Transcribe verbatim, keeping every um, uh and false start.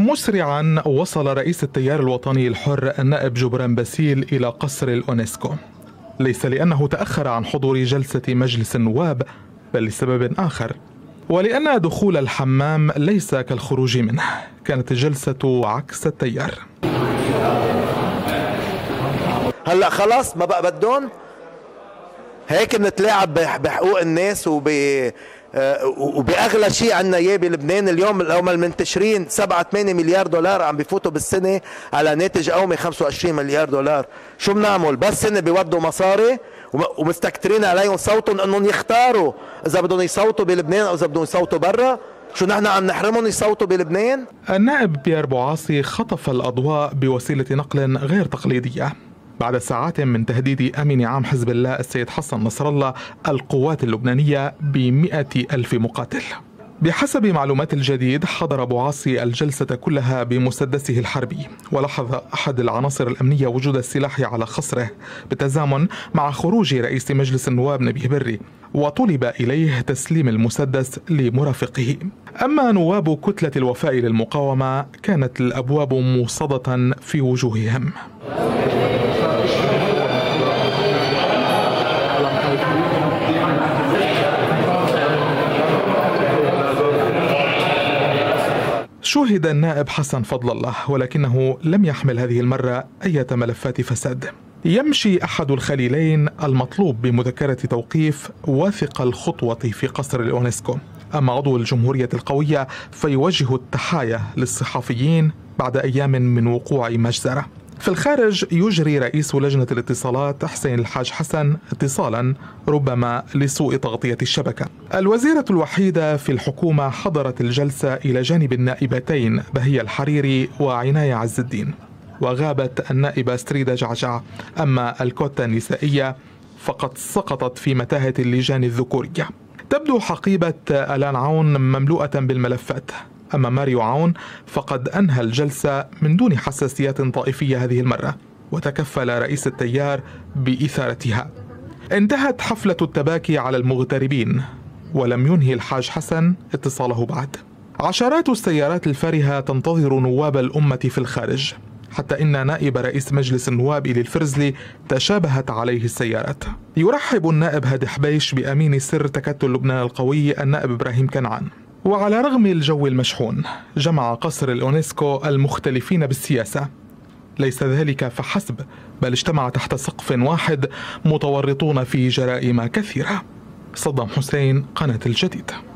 مسرعا وصل رئيس التيار الوطني الحر النائب جبران باسيل إلى قصر الأونسكو، ليس لأنه تأخر عن حضور جلسة مجلس النواب، بل لسبب آخر، ولأن دخول الحمام ليس كالخروج منه. كانت الجلسة عكس التيار. هلأ خلاص ما بقى بدون هيك نتلاعب بحقوق الناس وب وبأغلى شيء عندنا اياه بلبنان اليوم. اليوم المنتشرين سبعة ثمانية مليار دولار عم بفوتوا بالسنه على ناتج قومي خمسة وعشرين مليار دولار. شو بنعمل؟ بس سنه بيودوا مصاري ومستكترين عليهم صوتهم انهم يختاروا اذا بدهم يصوتوا بلبنان او اذا بدهم يصوتوا برا. شو نحن عم نحرمهم يصوتوا بلبنان؟ النائب بيير بوعاصي خطف الأضواء بوسيلة نقل غير تقليدية بعد ساعات من تهديد أمين عام حزب الله السيد حسن نصر الله القوات اللبنانية بمئة ألف مقاتل. بحسب معلومات الجديد حضر بوعاصي الجلسة كلها بمسدسه الحربي، ولاحظ أحد العناصر الأمنية وجود السلاح على خصره بالتزامن مع خروج رئيس مجلس النواب نبيه بري، وطلب إليه تسليم المسدس لمرافقه. أما نواب كتلة الوفاء للمقاومة كانت الأبواب موصدة في وجوههم. شوهد النائب حسن فضل الله، ولكنه لم يحمل هذه المرة أي ملفات فساد. يمشي أحد الخليلين المطلوب بمذكرة توقيف واثق الخطوة في قصر الأونسكو، أما عضو الجمهورية القوية فيوجه التحايا للصحفيين بعد أيام من وقوع مجزرة. في الخارج يجري رئيس لجنة الاتصالات حسين الحاج حسن اتصالا ربما لسوء تغطية الشبكة. الوزيرة الوحيدة في الحكومة حضرت الجلسة إلى جانب النائبتين بهية الحريري وعناية عز الدين، وغابت النائبة ستريدة جعجع. أما الكوتا النسائية فقد سقطت في متاهة اللجان الذكورية. تبدو حقيبة ألان عون مملوءة بالملفات، أما ماريو عون فقد أنهى الجلسة من دون حساسيات طائفية هذه المرة، وتكفل رئيس التيار بإثارتها. انتهت حفلة التباكي على المغتربين، ولم ينهي الحاج حسن اتصاله بعد. عشرات السيارات الفارهة تنتظر نواب الأمة في الخارج، حتى إن نائب رئيس مجلس النواب إلي الفرزلي تشابهت عليه السيارات. يرحب النائب هادي حبيش بأمين سر تكتل لبنان القوي النائب إبراهيم كنعان. وعلى رغم الجو المشحون جمع قصر الأونسكو المختلفين بالسياسة. ليس ذلك فحسب، بل اجتمع تحت سقف واحد متورطون في جرائم كثيرة. صدام حسين، قناة الجديد.